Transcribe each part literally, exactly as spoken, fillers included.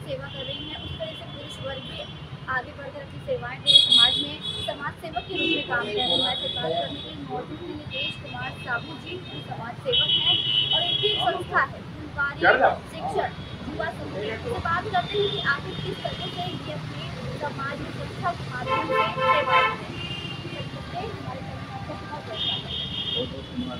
सेवा कर रही हैं, उस तरह से पुरुष वर्ग भी आगे बढ़कर अपनी सेवाएं दे समाज में समाज सेवक के रूप में काम कर रहे हैं। हमारे साथ बात करने के लिए मौजूद हैं नीतीश कुमार साहू जी, जो समाज सेवक हैं और इनकी एक संस्था है फुलवारी शिक्षण युवा समिति। से बात करते हैं कि आखिर किस तरह से ये अपने समाज में शिक्षा के माध्यम से सेवाएं देते हैं। हमारे बहुत बहुत धन्यवाद।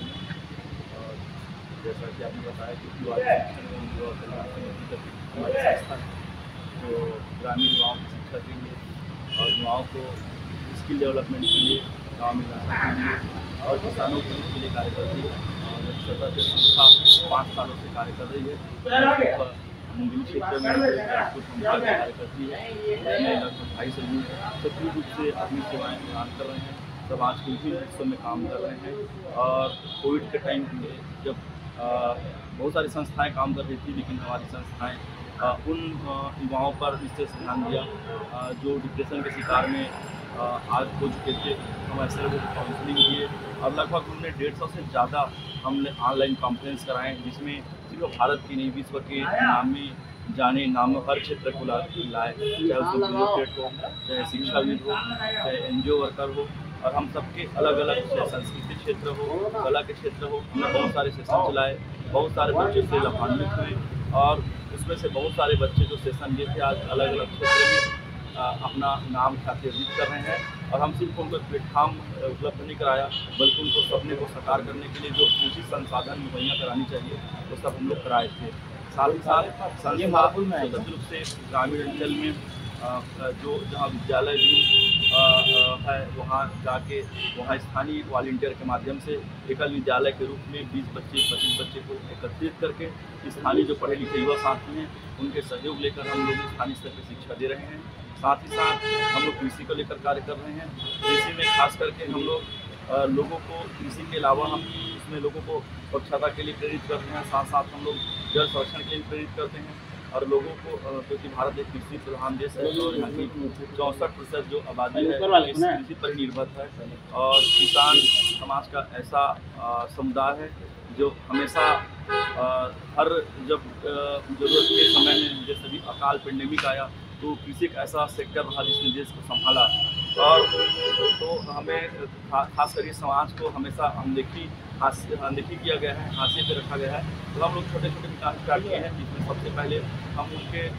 और जैसा कि आपने बताया कि युवा शिक्षण एवं युवा कल्याण समिति तक हमारी संस्था है जो ग्रामीण युवाओं की शिक्षा के लिए और युवाओं को स्किल डेवलपमेंट के लिए गाँव में लाने के लिए और किसानों के हित के लिए कार्य करती है। और सतत ये संस्था पाँच सालों से कार्य कर रही है। मुंगेली क्षेत्र में कुछ भूमिका कार्य करती है। लगभग ढाई सौ लोग सक्रिय रूप से अपनी सेवाएँ प्रदान कर रहे हैं, समाज के विभिन्न हिस्सों में काम कर रहे हैं। और कोविड के टाइम पे जब आ, बहुत सारी संस्थाएं काम कर रही थी, लेकिन हमारी संस्थाएं आ, उन युवाओं पर विशेष ध्यान दिया आ, जो डिप्रेशन के शिकार में आ, आज हो चुके थे। हम ऐसे लोगों को काउंसलिंग किए और लगभग हमने डेढ़ सौ से ज़्यादा हमने ऑनलाइन कॉन्फ्रेंस कराए, जिसमें सिर्फ भारत की नहीं विश्व के नामी जाने नामों हर क्षेत्र को लाए, चाहे उसमें ब्यूरोक्रेट हो, चाहे शिक्षाविद हो, चाहे एन जी ओ वर्कर हो, और हम सबके अलग अलग, चाहे संस्कृति क्षेत्र हो, कला के क्षेत्र हो, हमने बहुत सारे सेशन चलाए। बहुत सारे बच्चे से लाभान्वित हुए और उसमें से बहुत सारे बच्चे जो सेशन लिए थे आज अलग अलग क्षेत्र में आ, अपना नाम ख्याति अर्जित कर रहे हैं। और हम सिर्फ उनको प्लेटफॉर्म उपलब्ध नहीं कराया, बल्कि उनको सपने को साकार करने के लिए जो कृषि संसाधन मुहैया करानी चाहिए वो सब हम लोग कराए थे। साथ ही साथ संस्था स्वतंत्र रूप से ग्रामीण अंचल में आ, जो जहाँ विद्यालय भी आ, आ, है वहाँ जाके वहाँ स्थानीय वॉलंटियर के माध्यम से एकल विद्यालय के रूप में बीस बच्चे पच्चीस बच्चे को एकत्रित करके स्थानीय जो पढ़े लिखे युवा साथी हैं उनके सहयोग लेकर हम लोग स्थानीय स्तर पर शिक्षा दे रहे हैं। साथ ही साथ हम लोग कृषि को लेकर कार्य कर रहे हैं। कृषि में खास करके हम लोग आ, लोगों को कृषि के अलावा हम इसमें लोगों को स्वच्छता के लिए प्रेरित करते हैं। साथ साथ हम लोग जल संरक्षण के लिए प्रेरित करते हैं और लोगों को, क्योंकि भारत एक कृषि प्रधान देश है और यहाँ की चौंसठ प्रतिशत जो आबादी है कृषि पर निर्भर है। और किसान समाज का ऐसा समुदाय है जो हमेशा आ, हर जब जरूरत के समय में जैसे भी अकाल पेंडेमिक आया तो कृषि एक ऐसा सेक्टर रहा जिसने देश को संभाला। और तो हमें खा, खास करके समाज को हमेशा अनदेखी अनदेखी किया गया है, हाशिए पे रखा गया है। तो हम लोग छोटे छोटे विकास स्टार्ट किए हैं, जिसमें सबसे पहले हम उनके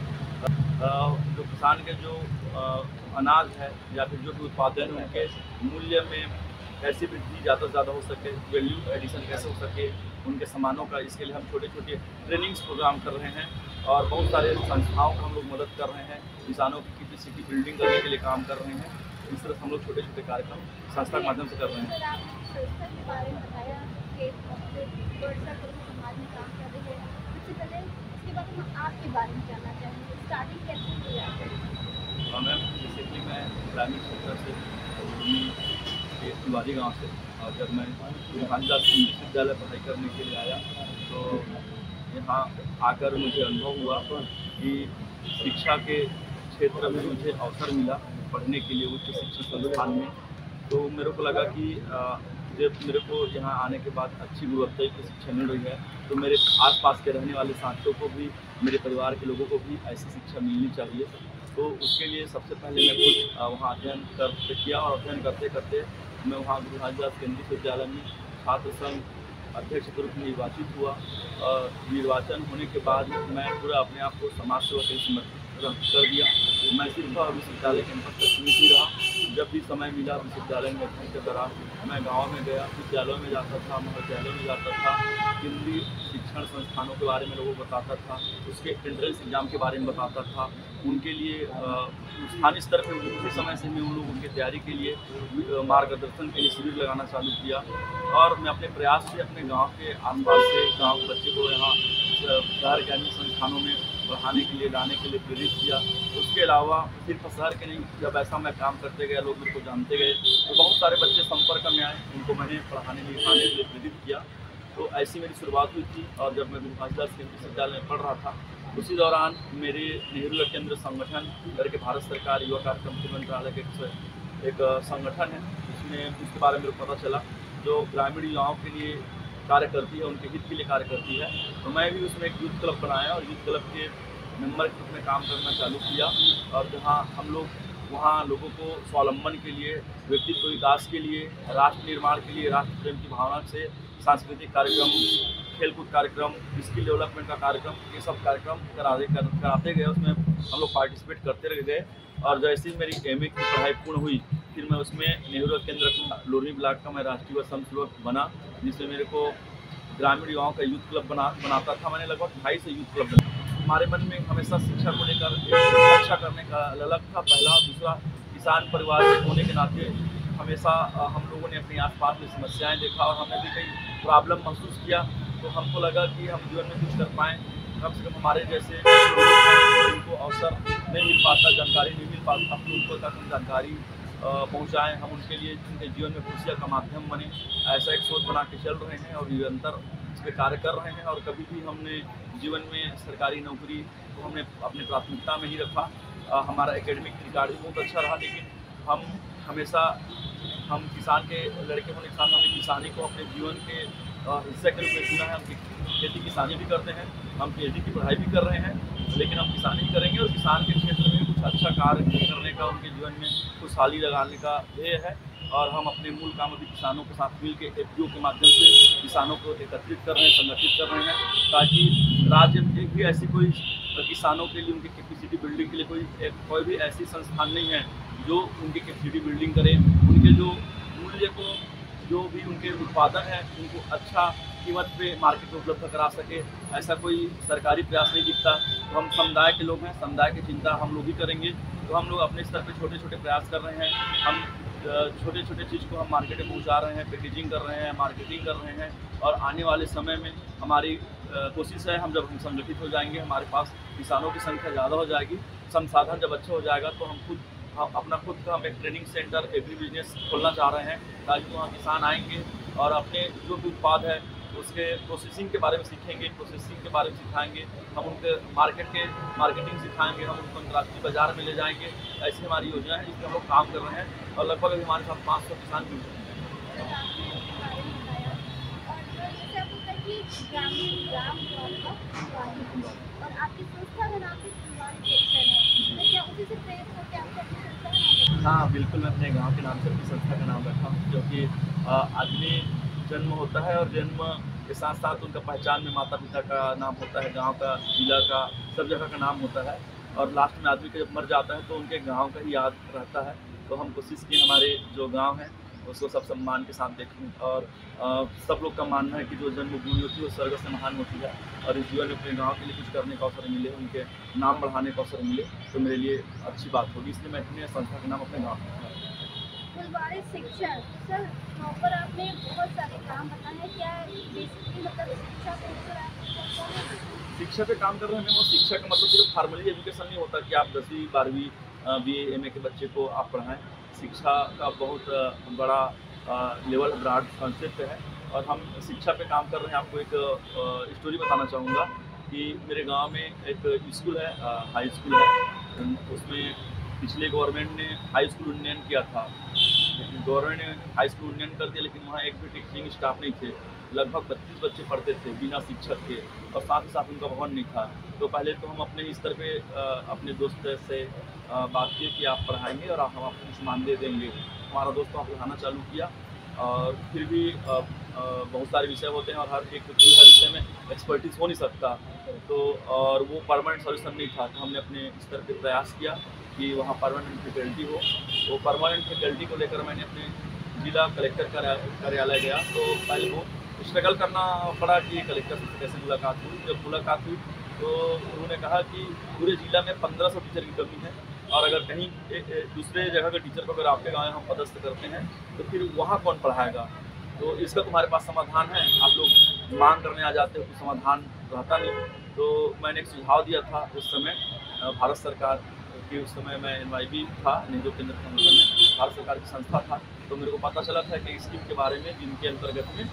जो किसान के जो अनाज है या फिर जो भी उत्पादन है उनके मूल्य में कैसे वृद्धि ज़्यादा से ज़्यादा हो सके, वैल्यू एडिशन कैसे हो सके उनके सामानों का, इसके लिए हम छोटे छोटे ट्रेनिंग्स प्रोग्राम कर रहे हैं। और बहुत सारे संस्थाओं को हम लोग मदद कर रहे हैं, किसानों की कैपेसिटी बिल्डिंग करने के लिए काम कर रहे हैं। इस तरह हम लोग छोटे छोटे कार्यक्रम संस्था के माध्यम से कर रहे हैं। हाँ मैम, जैसे कि मैं ग्रामीण क्षेत्र से फुलवारी गाँव से, और जब मैं कालिदास इंग्लिश विद्यालय पढ़ाई करने के लिए आया तो यहाँ आकर मुझे अनुभव हुआ कि शिक्षा के क्षेत्र में मुझे अवसर मिला पढ़ने के लिए उच्च शिक्षण संस्थान में। तो मेरे को लगा कि जब मेरे को यहाँ आने के बाद अच्छी गुणवत्ता की शिक्षा मिल रही है तो मेरे आसपास के रहने वाले साथियों को भी, मेरे परिवार के लोगों को भी ऐसी शिक्षा मिलनी चाहिए। तो उसके लिए सबसे पहले मैं कुछ वहाँ अध्ययन कर किया और अध्ययन करते करते मैं वहाँ गुरु कालिदास केंद्रीय विद्यालय में छात्र संघ अध्यक्ष के रूप में निर्वाचित हुआ। और निर्वाचन होने के बाद मैं पूरा अपने आप को समाज सेवा के लिए समर्पित कर दिया। मैं सिर्फ विश्वविद्यालय कैंपस तक सीमित ही रहा। जब भी समय मिला विश्वविद्यालय में अध्ययन के दौरान मैं गाँव में गया, विद्यालयों में जाता था, महाविद्यालयों में जाता था, केंद्रीय शिक्षण संस्थानों के बारे में लोगों को बताता था, उसके एंट्रेंस एग्जाम के बारे में बताता था। उनके लिए स्थानीय स्तर पर उसी समय से मैं उन लोगों की तैयारी के लिए मार्गदर्शन के लिए शिविर लगाना चालू किया। और मैं अपने प्रयास से अपने गांव के आसपास से गांव के बच्चे को यहाँ शहर के अन्य संस्थानों में पढ़ाने के लिए लाने के लिए प्रेरित किया। उसके अलावा सिर्फ शहर के नहीं, जब ऐसा मैं काम करते गया, लोग मुझको जानते गए, तो बहुत सारे बच्चे संपर्क में आए, उनको मैंने पढ़ाने लिखाने के लिए प्रेरित किया। तो ऐसी मेरी शुरुआत हुई थी। और जब मैं गुरु कालिदास केंद्रीय विश्वविद्यालय में पढ़ रहा था उसी दौरान मेरे नेहरू युवा केंद्र संगठन करके भारत सरकार युवा कार्यक्रम मंत्रालय के एक संगठन है, उसमें उसके बारे में मेरे को पता चला जो ग्रामीण युवाओं के लिए कार्य करती है, उनके हित के लिए कार्य करती है। तो मैं भी उसमें एक यूथ क्लब बनाया और यूथ क्लब के मेंबर के रूप में काम करना चालू किया और जहाँ हम लोग वहाँ लोगों को स्वावलंबन के लिए, व्यक्तित्व विकास के लिए, राष्ट्र निर्माण के लिए, राष्ट्र प्रेम की भावना से सांस्कृतिक कार्यक्रम, खेलकूद कार्यक्रम, स्किल डेवलपमेंट का कार्यक्रम, ये सब कार्यक्रम कराते कर, कराते गए। उसमें हम लोग पार्टिसिपेट करते रह गए और जैसे ही मेरी एम ए की पढ़ाई पूर्ण हुई, फिर मैं उसमें नेहरू केंद्र लोरमी ब्लॉक का मैं राष्ट्रीय व स्वयंसेवक बना, जिसमें मेरे को ग्रामीण युवाओं का यूथ क्लब बना बनाता था। मैंने लगभग ढाई से यूथ क्लब बनाया। हमारे मन में हमेशा शिक्षा को लेकर अच्छा करने का ललक था, पहला। दूसरा, किसान परिवार के होने के नाते हमेशा हम लोगों ने अपने आसपास में समस्याएं देखा और हमने भी कई प्रॉब्लम महसूस किया, तो हमको लगा कि हम जीवन में कुछ कर पाएँ। कम से कम हमारे जैसे उनको अवसर नहीं मिल पाता, जानकारी नहीं मिल पाता, हम उनको तक हम जानकारी पहुँचाएँ, हम उनके लिए उनके जीवन में खुशियाँ का माध्यम बने। ऐसा एक सोच बना के चल रहे हैं और निरंतर इस पर कार्य कर रहे हैं। और कभी भी हमने जीवन में सरकारी नौकरी को हमने अपनी प्राथमिकता में ही रखा। आ, हमारा एकेडमिक रिकॉर्ड भी बहुत अच्छा रहा, लेकिन हम हमेशा हम किसान के लड़के होने के साथ हमने किसानी को अपने जीवन के हिस्से के रूप में चुना है। हम खेती किसानी भी करते हैं, हम पीएचडी की पढ़ाई भी कर रहे हैं, लेकिन हम किसानी भी करेंगे और किसान के क्षेत्र में कुछ अच्छा कार्य करने का, उनके जीवन में खुशहाली लगाने का ध्येय है। और हम अपने मूल काम अभी किसानों के साथ मिल के एफ पी ओ के माध्यम से किसानों को एकत्रित कर रहे हैं, संगठित कर रहे हैं, ताकि राज्य में भी ऐसी कोई किसानों के लिए उनकी कैपेसिटी बिल्डिंग के लिए कोई एक कोई भी ऐसी संस्थान नहीं है जो उनकी कैपेसिटी बिल्डिंग करे, उनके जो मूल्य को, जो भी उनके उत्पादन है उनको अच्छा कीमत पे मार्केट में उपलब्ध करा सके। ऐसा कोई सरकारी प्रयास नहीं दिखता। तो हम समुदाय के लोग हैं, समुदाय की चिंता हम लोग ही करेंगे। तो हम लोग अपने स्तर पे छोटे छोटे प्रयास कर रहे हैं। हम छोटे छोटे चीज़ को हम मार्केट में पहुंचा रहे हैं, पैकेजिंग कर रहे हैं, मार्केटिंग कर रहे हैं। और आने वाले समय में हमारी कोशिश है, हम जब हम संगठित हो जाएंगे, हमारे पास किसानों की संख्या ज़्यादा हो जाएगी, संसाधन जब अच्छा हो जाएगा, तो हम खुद हम अपना खुद का हम एक ट्रेनिंग सेंटर, एग्री बिजनेस खोलना चाह रहे हैं, ताकि वहाँ किसान आएंगे और अपने जो भी उत्पाद है उसके प्रोसेसिंग के बारे में सीखेंगे, प्रोसेसिंग के बारे में सिखाएंगे, हम उनके मार्केट के मार्केटिंग सिखाएंगे, हम उनको अंतर्राष्ट्रीय बाजार में ले जाएंगे। ऐसी हमारी योजना है, जिस पर हम लोग काम कर रहे हैं और लगभग अभी हमारे साथ पाँच सौ किसान जुड़ चुके हैं। और आपकी संस्था का नाम भी कुमारी शिक्षण है, तो क्या उसी से प्रेरित होकर आपने अपनी संस्था का नाम? हाँ बिल्कुल, मैं अपने गाँव के नाम से अपनी संस्था का नाम रखा हूँ, क्योंकि आदमी जन्म होता है और जन्म के साथ साथ उनका पहचान में माता पिता का नाम होता है, गांव का, जिला का, सब जगह का नाम होता है। और लास्ट में आदमी का जब मर जाता है तो उनके गांव का ही याद रहता है। तो हम कोशिश की हमारे जो गांव है उसको सब सम्मान के साथ देखें। और आ, सब लोग का मानना है कि जो जन्मभूमि होती है वो स्वर्ग से महान होती है, और इस जीवन में अपने गाँव के लिए कुछ करने का अवसर मिले, उनके नाम बढ़ाने का अवसर मिले, तो मेरे लिए अच्छी बात होगी। इसलिए मैं अपने संस्था का नाम अपने गाँव में फुलवारी शिक्षण। सर, वहाँ पर आपने बहुत सारे काम बताए हैं, क्या बेसिकली मतलब शिक्षा पे शिक्षा पे काम कर रहे हैं। वो शिक्षा का मतलब सिर्फ फॉर्मली एजुकेशन नहीं होता कि आप दसवीं बारहवीं बी ए एम ए के बच्चे को आप पढ़ाएं। शिक्षा का बहुत बड़ा लेवल, ब्रॉड कॉन्सेप्ट है और हम शिक्षा पे काम कर रहे हैं। आपको एक स्टोरी बताना चाहूँगा कि मेरे गांव में एक स्कूल है, हाई स्कूल है, उसमें पिछले गवर्नमेंट ने हाई स्कूल उन्नयन किया था। गवर्नमेंट ने हाई स्कूल उन्नयन कर दिया, लेकिन वहाँ एक भी टीचिंग स्टाफ नहीं थे। लगभग बत्तीस बच्चे पढ़ते थे बिना शिक्षक के, और साथ ही साथ उनका भवन नहीं था। तो पहले तो हम अपने स्तर पे अपने दोस्त से बात किए कि आप पढ़ाएंगे और आप हम आपको कुछ मान दे देंगे। हमारा दोस्त वहाँ पढ़ाना चालू किया, और फिर भी बहुत सारे विषय होते हैं और हर एक व्यक्ति हर विषय में एक्सपर्टीज हो नहीं सकता। तो और वो परमानेंट सॉल्यूशन नहीं था, तो हमने अपने स्तर पर प्रयास किया कि वहाँ परमानेंट फैकल्टी हो। तो परमानेंट फैकल्टी को लेकर मैंने अपने जिला कलेक्टर कार्यालय गया। तो पहले वो स्ट्रगल करना पड़ा कि कलेक्टर से कैसे मुलाकात हुई। जब मुलाकात हुई तो उन्होंने कहा कि पूरे जिला में पंद्रह सौ टीचर की कमी है, और अगर कहीं ए, ए, दूसरे जगह के टीचर को अगर आपके गाँव में हम पदस्थ करते हैं तो फिर वहाँ कौन पढ़ाएगा। तो इसका तुम्हारे पास समाधान है। आप लोग मांग करने आ जाते हो तो समाधान रहता नहीं। तो मैंने एक सुझाव दिया था उस समय भारत सरकार कि उस समय मैं एन वाई बी था, नेहरू केंद्र संगठन में भारत सरकार की संस्था था। तो मेरे को पता चला था कि स्कीम के बारे में जिनके अंतर्गत में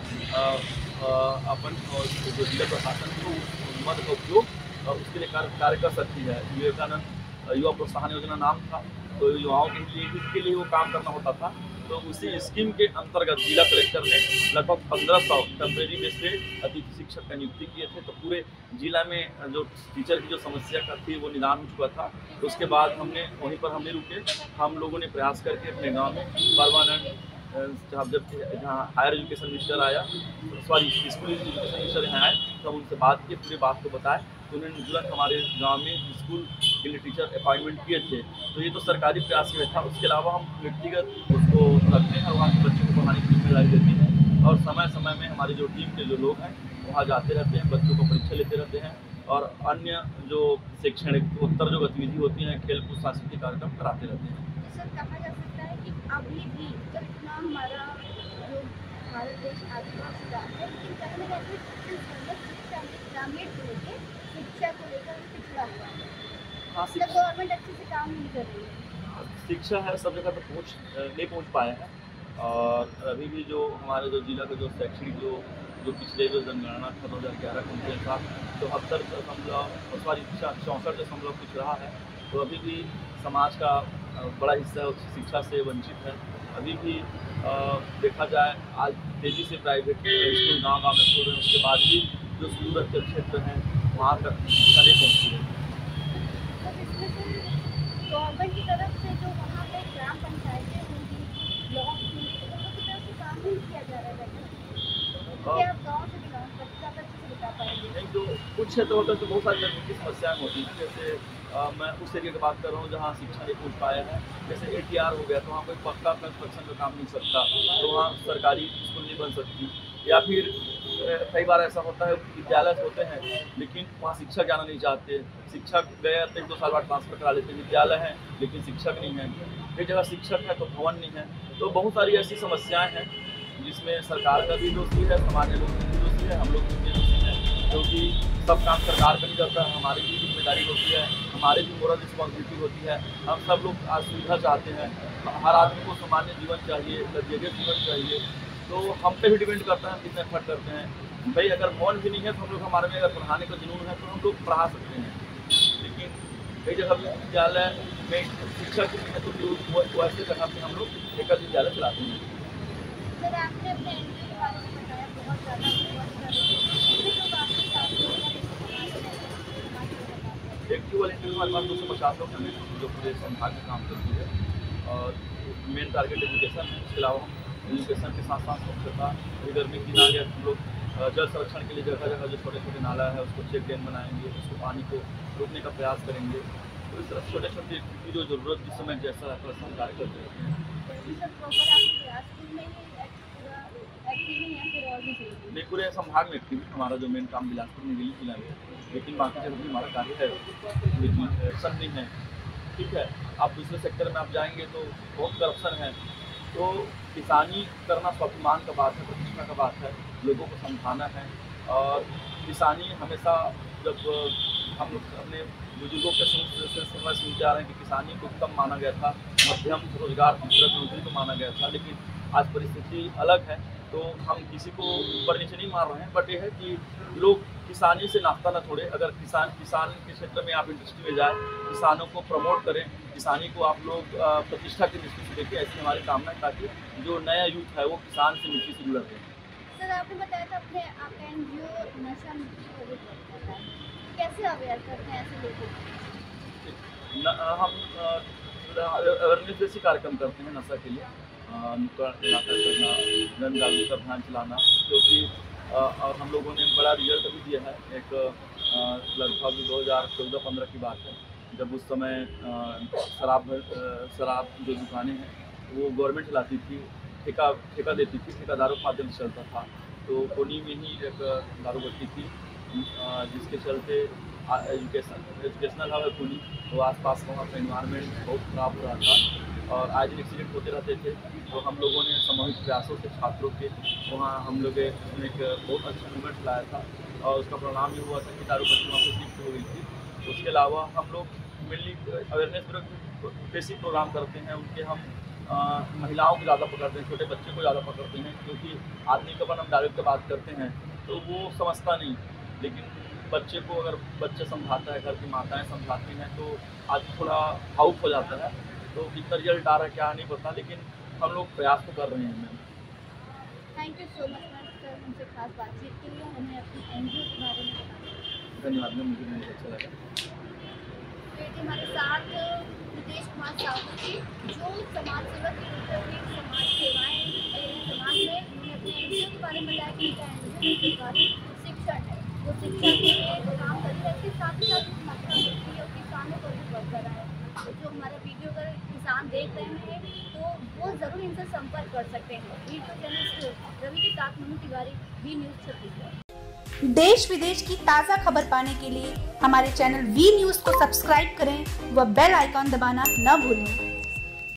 अपन और जो जिला प्रशासन को मद का उपयोग और उसके लिए कार्य कार्य कर सकती है। विवेकानंद युवा प्रोत्साहन योजना नाम था। तो युवाओं के लिए इसके लिए वो काम करना होता था। तो उसी स्कीम के अंतर्गत जिला कलेक्टर ने लगभग पंद्रह सौ टेम्प्रेरी बेस पे अतिथि शिक्षक का नियुक्ति किए थे। तो पूरे जिला में जो टीचर की जो समस्या का थी वो निदान हो चुका था। तो उसके बाद हमने वहीं पर हम नहीं रुके, हम लोगों ने प्रयास करके अपने गाँव में परमानेंट जहाँ जब जहाँ हायर एजुकेशन मिनिस्टर आया, सॉरी स्कूल एजुकेशन मिनिस्टर यहाँ आए, तो हम उनसे बात की, पूरी बात को बताए। तो उन्होंने तुरंत हमारे गांव में स्कूल के लिए टीचर अपॉइंटमेंट किए थे। तो ये तो सरकारी प्रयास में था। उसके अलावा हम व्यक्तिगत उसको रखते हैं और वहाँ के बच्चों को पढ़ाने की जिम्मेदारी देते हैं, और समय समय में हमारे जो टीम के जो लोग हैं वहाँ जाते रहते हैं, बच्चों को परीक्षा लेते रहते हैं, और अन्य जो शैक्षणिक उत्तर जो गतिविधि होती हैं, खेलकूद सांस्कृतिक कार्यक्रम कराते रहते हैं। सर, कहा जा सकता है कि अभी भी जब इतना हमारा जो भारत देश आगे बढ़ चुका है, लेकिन कहीं ना कहीं शिक्षा में ग्रामीण को लेकर शिक्षा को लेकर पिछड़ा हुआ है। हाँ, मतलब गवर्नमेंट अच्छे से काम नहीं कर रही है। शिक्षा है सब जगह तक पहुँच नहीं पहुँच पाया है। और अभी भी जो हमारे जो जिला का जो शैक्षणिक जो जो पिछले जो जनगणना था दो हज़ार ग्यारह के अनुसार चौहत्तर दशमलव सॉरी चौंसठ दशमलव कुछ रहा है। तो अभी भी समाज का बड़ा हिस्सा उस शिक्षा से वंचित है। अभी भी आ, देखा जाए आज तेज़ी से प्राइवेट स्कूल गाँव गाँव में खुल रहे हैं, उसके बाद भी जो सुदूर अंचल क्षेत्र हैं वहाँ तक शिक्षा नहीं पहुँची है। तो इसमें से गवर्नमेंट की तरफ से जो वहाँ पे ग्राम पंचायतें होंगी, ब्लॉक होंगे, उनकी तरफ से काम नहीं किया जा रहा है। क्या आप गाँव से बिलोंग करते हैं, अच्छे से बता पाएंगे? नहीं, जो कुछ क्षेत्र होते हैं तो बहुत सारी तकनीकी समस्याएं होती हैं। जैसे आ, मैं उस एरिया की बात कर रहा हूँ जहाँ शिक्षा नहीं पहुँच पाया है। जैसे ए टी आर हो गया, तो वहाँ कोई पक्का कंस्ट्रक्शन का काम नहीं सकता, तो वहाँ सरकारी स्कूल नहीं बन सकती। या फिर कई बार ऐसा होता है विद्यालय होते हैं लेकिन वहाँ शिक्षक जाना नहीं चाहते, शिक्षक गए तो एक दो साल बाद ट्रांसफर करा लेते हैं। विद्यालय है लेकिन शिक्षक नहीं है, एक जगह शिक्षक है तो भवन नहीं है। तो बहुत सारी ऐसी समस्याएँ हैं जिसमें सरकार का भी दोषी है, सामान्य लोग भी दोषी है, हम लोग भी दोषी हैं, क्योंकि सब काम सरकार का नहीं करता है। हमारी भी जिम्मेदारी होती है, हमारी भी मोरल रिस्पॉन्सिबिलिटी होती है। हम सब लोग आज सुविधा चाहते हैं, हर आदमी को सामान्य जीवन चाहिए, लग्जरियस जीवन चाहिए। तो हम पे भी डिपेंड करता है हम कितना एफर्ट करते हैं। भाई अगर भवन भी नहीं है तो हम लोग हमारे में अगर पढ़ाने का जुनून है तो हम लोग पढ़ा सकते हैं, लेकिन कई जगह विद्यालय में शिक्षक नहीं है तो वैसे जगह पे हम लोग एक विद्यालय चलाते हैं। सर, आपने अपने एंट्री के बारे में बताया, बहुत ज़्यादा एक्टिव वॉलंटियर हमारे पास दो सौ पचास लोग हैं जो पूरे संभाग में काम करती है, और मेन टारगेट एजुकेशन है। इसके अलावा हम एजुकेशन के साथ साथ स्वच्छता, गर्मी की नाले हम लोग जल संरक्षण के लिए जगह जगह जो छोटे छोटे नाला है उसको चेक डैम बनाएंगे, उसको पानी को रोकने का प्रयास करेंगे। तो इस तरह छोटे छोटे की जो ज़रूरत जिस समय जैसा रहता है वैसा हम कार्य करते रहते हैं। नहीं, पूरे संभाग में एक्टिव हमारा जो मेन काम बिलासपुर में गिली जिला में, लेकिन बाकी जगह भी हमारा कार्य है, करप्शन नहीं है। ठीक है, आप दूसरे सेक्टर में आप जाएंगे तो बहुत करप्शन है। तो किसानी करना स्वाभिमान का बात है, प्रतिष्ठा का बात है, लोगों को समझाना है। और किसानी हमेशा जब हम लोग अपने बुजुर्गों के समय सुनते आ रहे हैं कि किसानी को उत्तम माना गया था, मध्यम रोजगार पूरक नौकरी को माना गया था, लेकिन आज परिस्थिति अलग है। तो हम किसी को ऊपर नीचे नहीं मार रहे हैं, बट ये है कि लोग किसानी से नाश्ता न छोड़े। अगर किसान किसान के क्षेत्र में आप इंडस्ट्री में जाए, किसानों को प्रमोट करें, किसानी को आप लोग प्रतिष्ठा की दृष्टि से देखें, ऐसी हमारी कामना है, ताकि जो नया यूथ है वो किसान से मिट्टी से जुड़ा रहे। सर, आपने बताया था अपने आपका एनजीओ नशा मुक्ति को लेकर है, कैसे अवेयर करते हैं ऐसे लोगों को? हम अवेयरनेस जैसे कार्यक्रम करते हैं नशा के लिए, नुक्कड़ नाटक करना, जन जागरूकता अभियान चलाना, क्योंकि और हम लोगों ने बड़ा रिजल्ट भी दिया है। एक लगभग दो हज़ार चौदह पंद्रह की बात है, जब उस समय शराब शराब जो दुकानें हैं वो गवर्नमेंट चलाती थी, ठेका ठेका देती थी, ठेकादारों के माध्यम से चलता था। तो कोनी में ही एक दारू भट्टी थी, जिसके चलते एजुकेशन एजुकेशनल हब है कोनी, तो आसपास का वहाँ का इन्वायरमेंट बहुत ख़राब हो रहा था और आज एक्सीडेंट होते रहते थे। तो हम लोगों ने सामूहिक प्रयासों से छात्रों के वहाँ हम लोग एक बहुत अच्छा मूवमेंट लाया था, और उसका परिणाम ये हुआ था कि दारू भट्टी वहाँ पर शिफ्ट हो गई थी। उसके अलावा हम लोग मेनली अवेयरनेस बेसिक प्रोग्राम करते हैं, उनके हम आ, महिलाओं को ज़्यादा पकड़ते हैं, छोटे बच्चे को ज़्यादा पकड़ते हैं, क्योंकि आदमी का अपन हम डायरेक्ट बात करते हैं तो वो समझता नहीं, लेकिन बच्चे को अगर बच्चे समझाता है, घर की माताएं समझाती हैं, तो आदमी थोड़ा आउट हो जाता है। तो कितना रिजल्ट आ रहा है क्या नहीं पता, लेकिन हम लोग प्रयास तो कर रहे हैं ma'am. Thank you so much ma'am sir हमसे खास बातचीत के लिए, हमें अपनी एनजीओ के बारे में बताया। धन्यवाद मैम, मुझे बहुत अच्छा लगा। बेटे हमारे साथ नितेश कुमार साहू जी, जो समाज सेवक के रूप में अपनी समाज सेवाएँ समाज में उन्होंने अपने एनजीओ के बारे में बताया कि उनका एनजीओ शिक्षण है, वो शिक्षा के लिए काम कर रहे हैं। इसके साथ ही साथ माता मूर्ति और किसानों को भी वर्क कर रहा है। जो हमारा वीडियो अगर किसान देख रहे हैं तो वो ज़रूर इनसे संपर्क कर सकते हैं। वीडियो जर्नलिस्ट रवि के साथ मनु तिवारी, वी न्यूज़ छत्तीसगढ़। देश विदेश की ताज़ा खबर पाने के लिए हमारे चैनल वी न्यूज़ को सब्सक्राइब करें व बेल आइकॉन दबाना न भूलें।